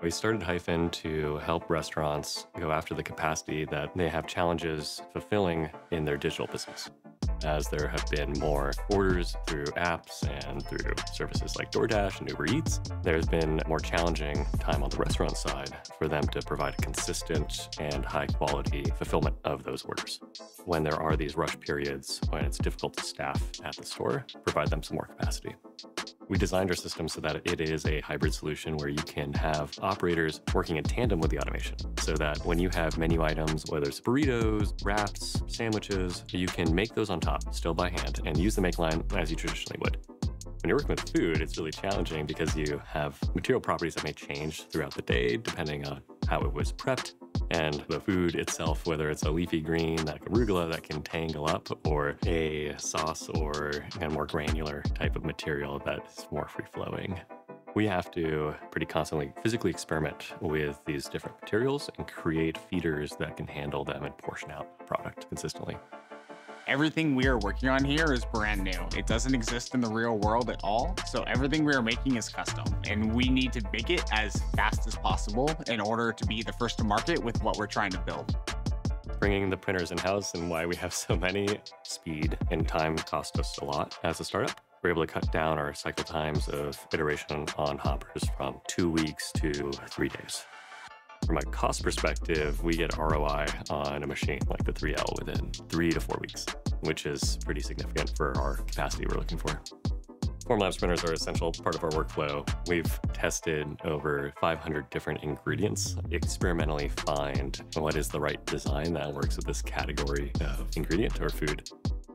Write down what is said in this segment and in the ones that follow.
We started Hyphen to help restaurants go after the capacity that they have challenges fulfilling in their digital business. As there have been more orders through apps and through services like DoorDash and Uber Eats, there's been more challenging time on the restaurant side for them to provide a consistent and high quality fulfillment of those orders. When there are these rush periods, when it's difficult to staff at the store, provide them some more capacity. We designed our system so that it is a hybrid solution where you can have operators working in tandem with the automation so that when you have menu items, whether it's burritos, wraps, sandwiches, you can make those on top, still by hand, and use the make line as you traditionally would. When you're working with food, it's really challenging because you have material properties that may change throughout the day depending on how it was prepped. And the food itself, whether it's a leafy green like arugula that can tangle up, or a sauce or a more granular type of material that is more free-flowing. We have to pretty constantly physically experiment with these different materials and create feeders that can handle them and portion out the product consistently. Everything we are working on here is brand new. It doesn't exist in the real world at all. So everything we are making is custom, and we need to make it as fast as possible in order to be the first to market with what we're trying to build. Bringing the printers in-house and why we have so many, speed and time cost us a lot as a startup. We're able to cut down our cycle times of iteration on hoppers from 2 weeks to 3 days. From a cost perspective, we get ROI on a machine like the 3L within 3 to 4 weeks, which is pretty significant for our capacity we're looking for. Formlabs printers are an essential part of our workflow. We've tested over 500 different ingredients, experimentally find what is the right design that works with this category of ingredient or food.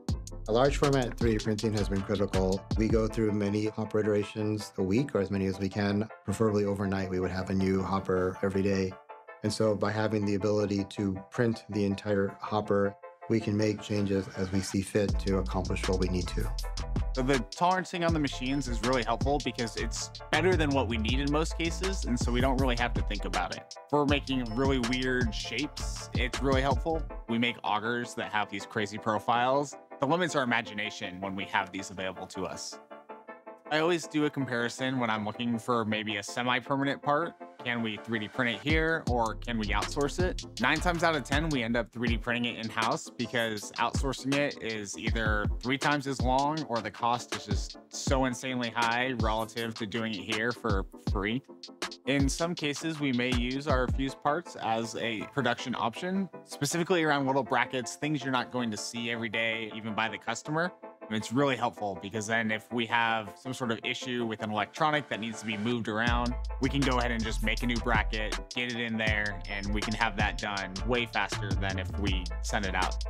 A large format 3D printing has been critical. We go through many hopper iterations a week, or as many as we can. Preferably overnight, we would have a new hopper every day. And so by having the ability to print the entire hopper, we can make changes as we see fit to accomplish what we need to. So the tolerancing on the machines is really helpful because it's better than what we need in most cases, and so we don't really have to think about it. For making really weird shapes, it's really helpful. We make augers that have these crazy profiles. The limit's our imagination when we have these available to us. I always do a comparison when I'm looking for maybe a semi-permanent part. Can we 3D print it here, or can we outsource it? 9 times out of 10, we end up 3D printing it in-house because outsourcing it is either 3 times as long or the cost is just so insanely high relative to doing it here for free. In some cases, we may use our fuse parts as a production option, specifically around little brackets, things you're not going to see every day, even by the customer. And it's really helpful because then if we have some sort of issue with an electronic that needs to be moved around, we can go ahead and just make a new bracket, get it in there, and we can have that done way faster than if we send it out.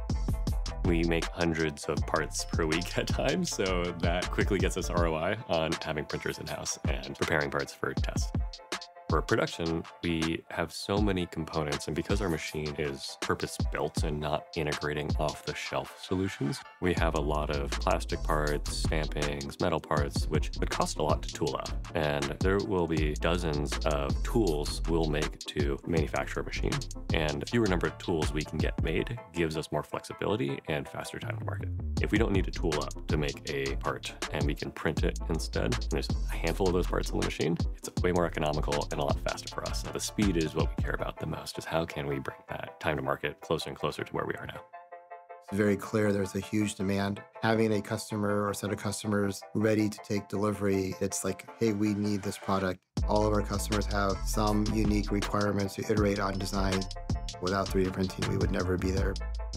We make hundreds of parts per week at times, so that quickly gets us ROI on having printers in-house and preparing parts for test. For production, we have so many components, and because our machine is purpose-built and not integrating off-the-shelf solutions, we have a lot of plastic parts, stampings, metal parts, which would cost a lot to tool out. And there will be dozens of tools we'll make to manufacture a machine. And the fewer number of tools we can get made gives us more flexibility and faster time to market. If we don't need to tool up to make a part and we can print it instead, and there's a handful of those parts on the machine, it's way more economical and a lot faster for us. The speed is what we care about the most, is how can we bring that time to market closer and closer to where we are now. It's very clear there's a huge demand. Having a customer or a set of customers ready to take delivery, it's like, hey, we need this product. All of our customers have some unique requirements to iterate on design. Without 3D printing, we would never be there.